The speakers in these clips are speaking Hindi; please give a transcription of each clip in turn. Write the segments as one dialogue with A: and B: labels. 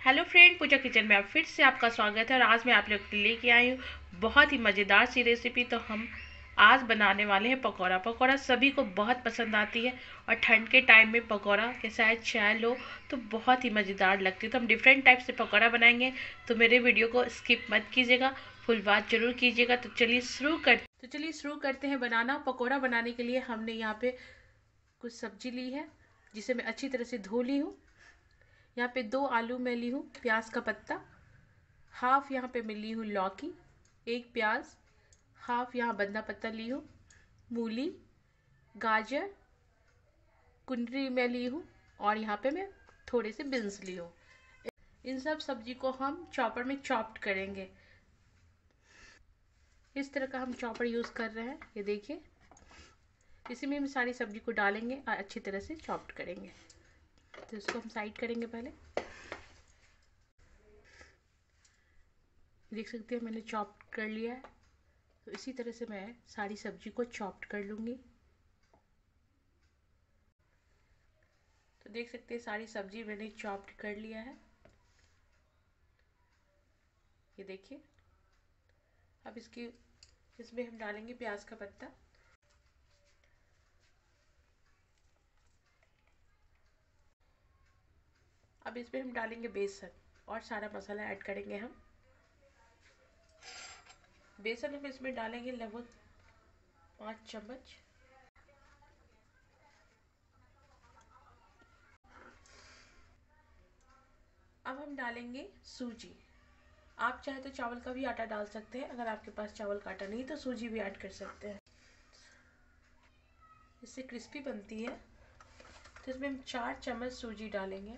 A: हेलो फ्रेंड, पूजा किचन में आप फिर से आपका स्वागत है। और आज मैं आप लोग के लिए लेके आई हूँ बहुत ही मज़ेदार सी रेसिपी। तो हम आज बनाने वाले हैं पकौड़ा। पकौड़ा सभी को बहुत पसंद आती है और ठंड के टाइम में पकौड़ा के साथ चाय लो तो बहुत ही मज़ेदार लगती है। तो हम डिफरेंट टाइप से पकौड़ा बनाएंगे, तो मेरे वीडियो को स्किप मत कीजिएगा, फुल बात जरूर कीजिएगा। तो चलिए शुरू करते हैं बनाना। पकौड़ा बनाने के लिए हमने यहाँ पे कुछ सब्जी ली है जिसे मैं अच्छी तरह से धो ली हूँ। यहाँ पे 2 आलू मैं ली हूँ, प्याज का पत्ता, हाफ यहाँ पे मैं ली हूँ लौकी, 1 प्याज, हाफ यहाँ बंदा पत्ता ली हूँ, मूली, गाजर, कुंदरी मैं ली हूँ और यहाँ पे मैं थोड़े से बीन्स ली हूँ। इन सब सब्जी को हम चॉपर में चॉप्ड करेंगे। इस तरह का हम चॉपर यूज़ कर रहे हैं, ये देखिए। इसी में हम सारी सब्जी को डालेंगे और अच्छी तरह से चॉप्ड करेंगे। तो इसको हम साइड करेंगे। पहले देख सकते हैं मैंने चॉप कर लिया है। तो इसी तरह से मैं सारी सब्जी को चॉप्ड कर लूँगी। तो देख सकते हैं सारी सब्जी मैंने चॉप्ड कर लिया है, ये देखिए। अब इसमें हम डालेंगे प्याज का पत्ता, अब इसमें हम डालेंगे बेसन और सारा मसाला ऐड करेंगे हम। बेसन हम इसमें डालेंगे लगभग 5 चम्मच। अब हम डालेंगे सूजी। आप चाहे तो चावल का भी आटा डाल सकते हैं, अगर आपके पास चावल का आटा नहीं तो सूजी भी ऐड कर सकते हैं, इससे क्रिस्पी बनती है। तो इसमें हम 4 चम्मच सूजी डालेंगे।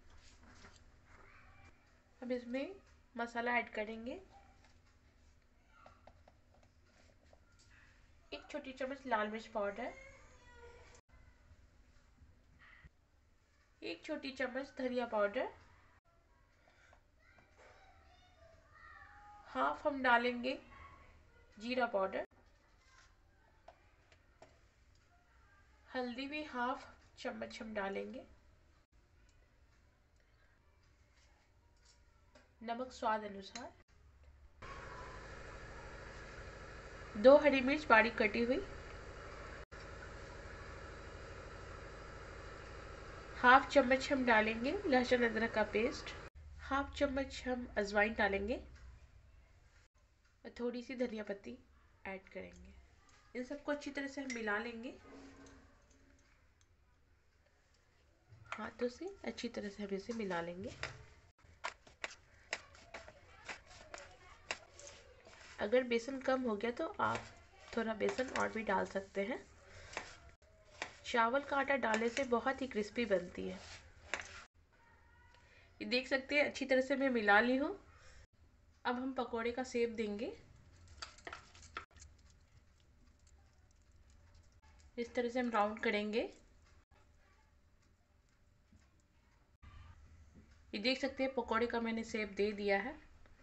A: अब इसमें मसाला ऐड करेंगे, 1 छोटी चम्मच लाल मिर्च पाउडर, 1 छोटी चम्मच धनिया पाउडर, हाफ हम डालेंगे जीरा पाउडर, हल्दी भी हाफ चम्मच हम डालेंगे, नमक स्वाद अनुसार, 2 हरी मिर्च बारीक कटी हुई, हाफ चम्मच हम डालेंगे लहसुन अदरक का पेस्ट, हाफ चम्मच हम अजवाइन डालेंगे और थोड़ी सी धनिया पत्ती ऐड करेंगे। इन सबको अच्छी तरह से हम मिला लेंगे, हाथों से अच्छी तरह से हम इसे मिला लेंगे। अगर बेसन कम हो गया तो आप थोड़ा बेसन और भी डाल सकते हैं। चावल का आटा डालने से बहुत ही क्रिस्पी बनती है। ये देख सकते हैं अच्छी तरह से मैं मिला ली हूँ। अब हम पकोड़े का शेप देंगे। इस तरह से हम राउंड करेंगे। ये देख सकते हैं पकोड़े का मैंने शेप दे दिया है।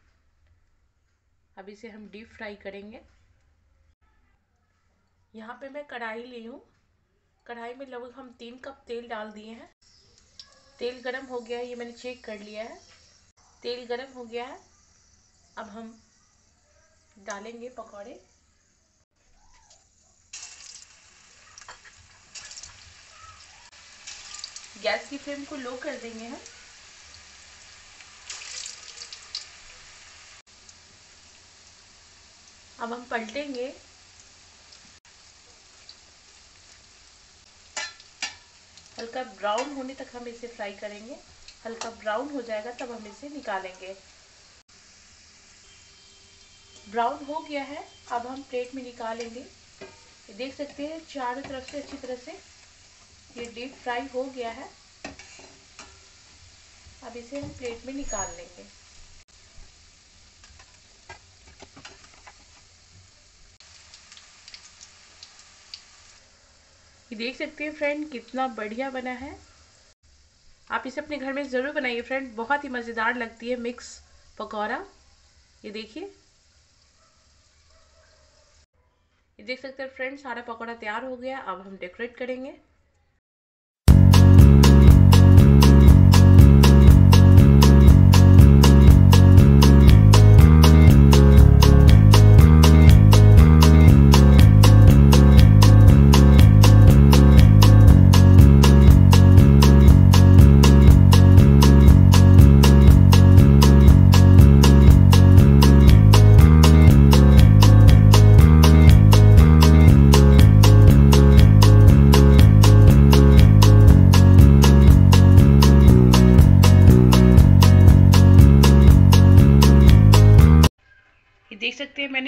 A: अब इसे हम डीप फ्राई करेंगे। यहाँ पे मैं कढ़ाई ली हूँ। कढ़ाई में लगभग हम 3 कप तेल डाल दिए हैं। तेल गरम हो गया है, ये मैंने चेक कर लिया है। तेल गरम हो गया है। अब हम डालेंगे पकौड़े। गैस की फ्लेम को लो कर देंगे हम। अब हम पलटेंगे। हल्का ब्राउन होने तक हम इसे फ्राई करेंगे। हल्का ब्राउन हो जाएगा तब हम इसे निकालेंगे। ब्राउन हो गया है, अब हम प्लेट में निकालेंगे। ये देख सकते हैं चारों तरफ से अच्छी तरह से ये डीप फ्राई हो गया है। अब इसे हम प्लेट में निकाल लेंगे। ये देख सकते हैं फ्रेंड कितना बढ़िया बना है। आप इसे अपने घर में ज़रूर बनाइए फ्रेंड, बहुत ही मज़ेदार लगती है मिक्स पकौड़ा। ये देखिए, ये देख सकते हैं फ्रेंड सारा पकौड़ा तैयार हो गया। अब हम डेकोरेट करेंगे।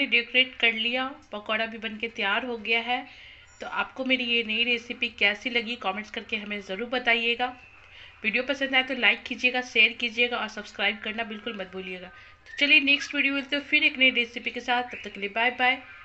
A: मैंने डेकोरेट कर लिया, पकौड़ा भी बन के तैयार हो गया है। तो आपको मेरी ये नई रेसिपी कैसी लगी कमेंट्स करके हमें ज़रूर बताइएगा। वीडियो पसंद आए तो लाइक कीजिएगा, शेयर कीजिएगा और सब्सक्राइब करना बिल्कुल मत भूलिएगा। तो चलिए नेक्स्ट वीडियो मिलते हैं फिर एक नई रेसिपी के साथ। तब तक के लिए बाय बाय।